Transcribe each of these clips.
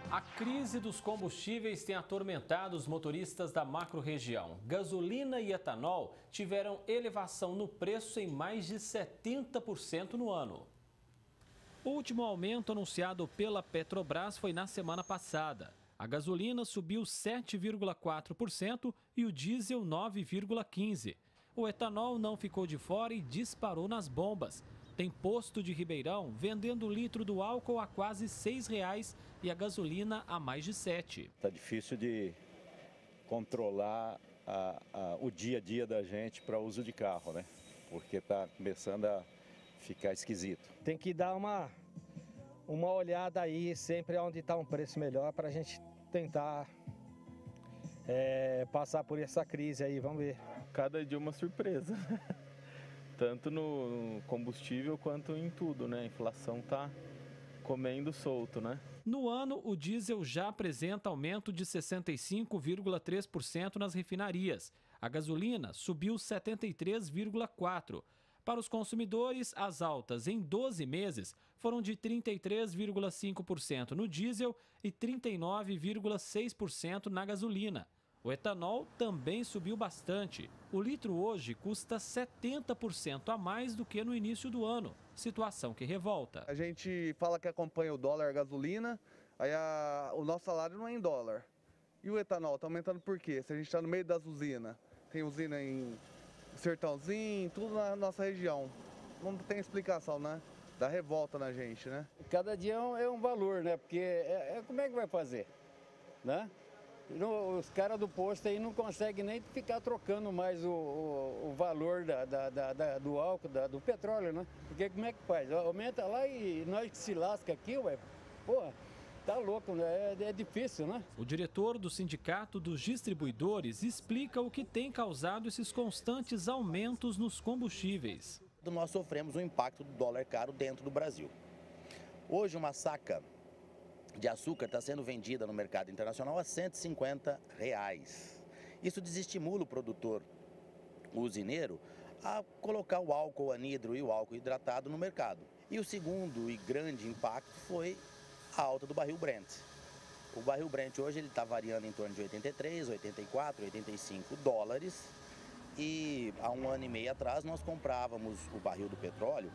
A crise dos combustíveis tem atormentado os motoristas da macro-região. Gasolina e etanol tiveram elevação no preço em mais de 70% no ano. O último aumento anunciado pela Petrobras foi na semana passada. A gasolina subiu 7,4% e o diesel 9,15%. O etanol não ficou de fora e disparou nas bombas. Tem posto de Ribeirão vendendo o litro do álcool a quase R$ 6,00 e a gasolina a mais de R$ 7,00. Está difícil de controlar o dia a dia da gente para uso de carro, né? Porque está começando a ficar esquisito. Tem que dar uma olhada aí sempre onde está um preço melhor para a gente tentar passar por essa crise aí, vamos ver. Cada dia uma surpresa. Tanto no combustível quanto em tudo, né? A inflação tá comendo solto, né? No ano, o diesel já apresenta aumento de 65,3% nas refinarias. A gasolina subiu 73,4%. Para os consumidores, as altas em 12 meses foram de 33,5% no diesel e 39,6% na gasolina. O etanol também subiu bastante. O litro hoje custa 70% a mais do que no início do ano, situação que revolta. A gente fala que acompanha o dólar, a gasolina, aí o nosso salário não é em dólar. E o etanol está aumentando por quê? Se a gente está no meio das usinas, tem usina em Sertãozinho, tudo na nossa região. Não tem explicação, né? Dá revolta na gente, né? Cada dia é um valor, né? Porque como é que vai fazer, né? Os caras do posto aí não conseguem nem ficar trocando mais o valor do álcool, do petróleo, né? Porque como é que faz? Aumenta lá e nós que se lasca aqui, ué, porra, tá louco, né? É difícil, né? O diretor do Sindicato dos Distribuidores explica o que tem causado esses constantes aumentos nos combustíveis. Nós sofremos o impacto do dólar caro dentro do Brasil. Hoje uma saca de açúcar está sendo vendida no mercado internacional a R$ 150. Isso desestimula o produtor, o usineiro, a colocar o álcool anidro e o álcool hidratado no mercado. E o segundo e grande impacto foi a alta do barril Brent. O barril Brent hoje está variando em torno de 83, 84, 85 dólares. E há um ano e meio atrás nós comprávamos o barril do petróleo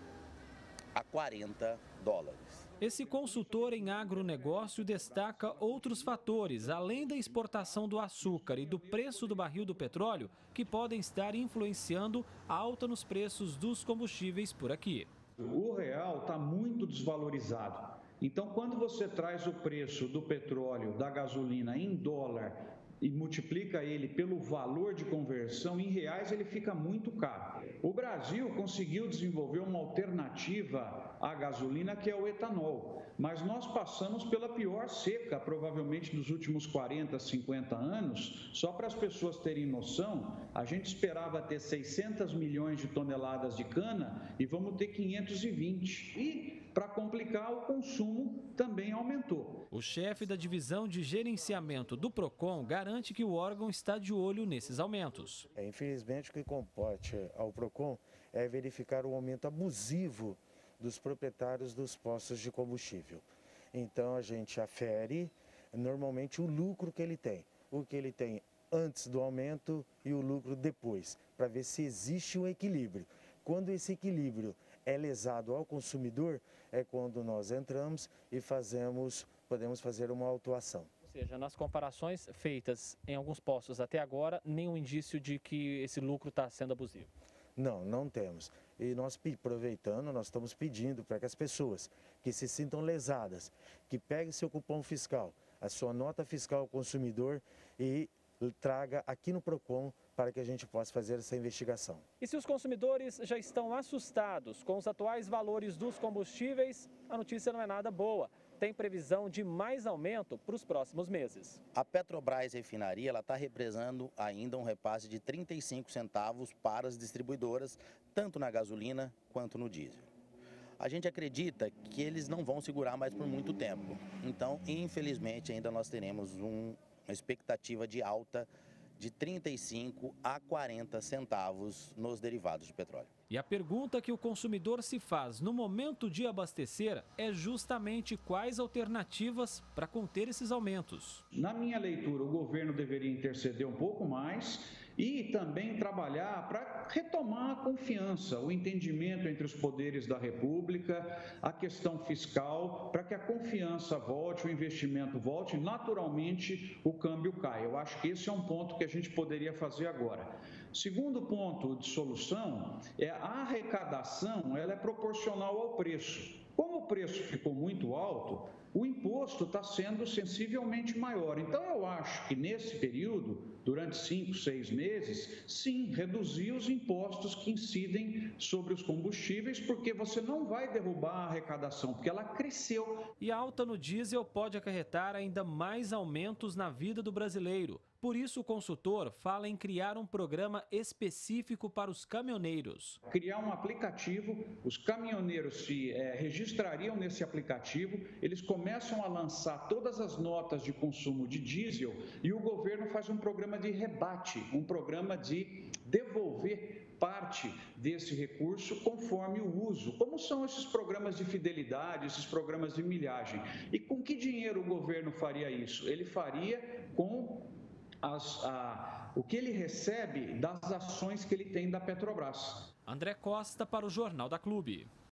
a 40 dólares. Esse consultor em agronegócio destaca outros fatores, além da exportação do açúcar e do preço do barril do petróleo, que podem estar influenciando a alta nos preços dos combustíveis por aqui. O real está muito desvalorizado. Então, quando você traz o preço do petróleo, da gasolina em dólar e multiplica ele pelo valor de conversão, em reais ele fica muito caro. O Brasil conseguiu desenvolver uma alternativa à gasolina, que é o etanol, mas nós passamos pela pior seca, provavelmente dos últimos 40, 50 anos. Só para as pessoas terem noção, a gente esperava ter 600 milhões de toneladas de cana e vamos ter 520. E, para complicar, o consumo também aumentou. O chefe da divisão de gerenciamento do Procon garante que o órgão está de olho nesses aumentos. Infelizmente, o que compete ao Procon é verificar o aumento abusivo dos proprietários dos postos de combustível. Então, a gente afere normalmente o lucro que ele tem, o que ele tem antes do aumento e o lucro depois, para ver se existe um equilíbrio. Quando esse equilíbrio é lesado ao consumidor, é quando nós entramos e podemos fazer uma autuação. Ou seja, nas comparações feitas em alguns postos até agora, nenhum indício de que esse lucro está sendo abusivo? Não, não temos. E nós, aproveitando, nós estamos pedindo para que as pessoas que se sintam lesadas, que peguem seu cupom fiscal, a sua nota fiscal ao consumidor e traga aqui no Procon para que a gente possa fazer essa investigação. E se os consumidores já estão assustados com os atuais valores dos combustíveis, a notícia não é nada boa. Tem previsão de mais aumento para os próximos meses. A Petrobras Refinaria está represando ainda um repasse de 35 centavos para as distribuidoras, tanto na gasolina quanto no diesel. A gente acredita que eles não vão segurar mais por muito tempo. Então, infelizmente, ainda nós teremos uma expectativa de alta de 35 a 40 centavos nos derivados de petróleo. E a pergunta que o consumidor se faz no momento de abastecer é justamente quais alternativas para conter esses aumentos. Na minha leitura, o governo deveria interceder um pouco mais e também trabalhar para retomar a confiança, o entendimento entre os poderes da República, a questão fiscal, para que a confiança volte, o investimento volte, naturalmente o câmbio cai. Eu acho que esse é um ponto que a gente poderia fazer agora. Segundo ponto de solução é a arrecadação, ela é proporcional ao preço. Como o preço ficou muito alto, o imposto está sendo sensivelmente maior. Então, eu acho que nesse período, durante 5, 6 meses, sim, reduzir os impostos que incidem sobre os combustíveis, porque você não vai derrubar a arrecadação, porque ela cresceu. E a alta no diesel pode acarretar ainda mais aumentos na vida do brasileiro. Por isso, o consultor fala em criar um programa específico para os caminhoneiros. Criar um aplicativo, os caminhoneiros se registrariam nesse aplicativo, eles começam a lançar todas as notas de consumo de diesel e o governo faz um programa de rebate, um programa de devolver parte desse recurso conforme o uso. Como são esses programas de fidelidade, esses programas de milhagem? E com que dinheiro o governo faria isso? Ele faria com o que ele recebe das ações que ele tem da Petrobras. André Costa para o Jornal da Clube.